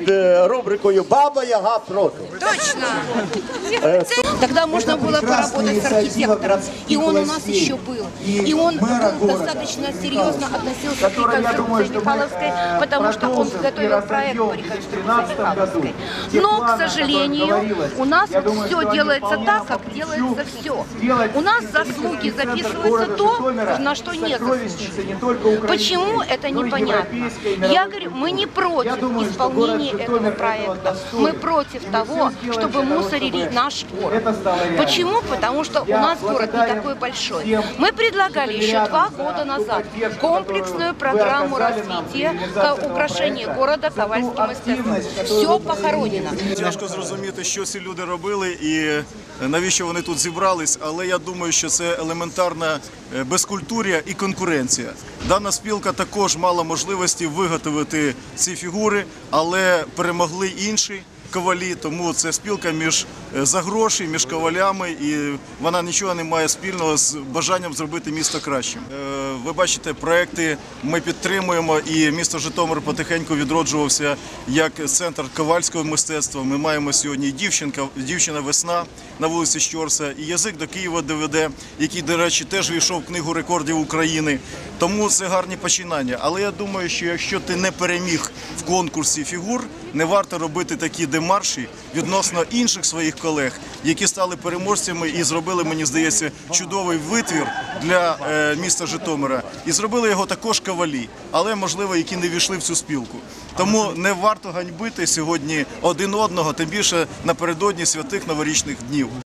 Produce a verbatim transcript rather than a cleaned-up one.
під е, рубрикою «Баба Яга проти». Точно. Тогда можно было поработать с архитектором. И он у нас еще был. И он достаточно серьезно относился к реконструкции Михайловской, потому что он готовил проект по реконструкции Михайловской. Но, к сожалению, у нас все делается так, как делается все. У нас заслуги записываются то, на что нет заслуги. Почему, это непонятно. Я говорю, мы не против исполнения этого проекта. Мы против того, чтобы мусорили наш город. Почему? Потому что у нас город не такой большой. Мы предлагали еще два года назад комплексную программу развития украшения города ковальским искусством. Все похоронено. Тяжко зрозуміти, що ці люди робили і навіщо вони тут зібрались, але я думаю, що це елементарна безкультур'я і конкуренція. Дана спілка також мала можливості виготовити ці фігури, але перемогли інші ковалі, тому це спілка між за гроші, між ковалями, і вона нічого не має спільного з бажанням зробити місто кращим. Ви бачите, проекти ми підтримуємо, і місто Житомир потихеньку відроджувався як центр ковальського мистецтва. Ми маємо сьогодні дівчинка, дівчина «Весна» на вулиці Щорса, і «Язик до Києва доведе», який, до речі, теж війшов в Книгу рекордів України. Тому це гарні починання. Але я думаю, що якщо ти не переміг в конкурсі фігур, не варто робити такі демарші відносно інших своїх колег, які стали переможцями і зробили, мені здається, чудовий витвір для е, міста Житомира. І зробили його також ковалі, але, можливо, які не війшли в цю спілку. Тому не варто ганьбити сьогодні один одного, тим більше напередодні святих новорічних днів.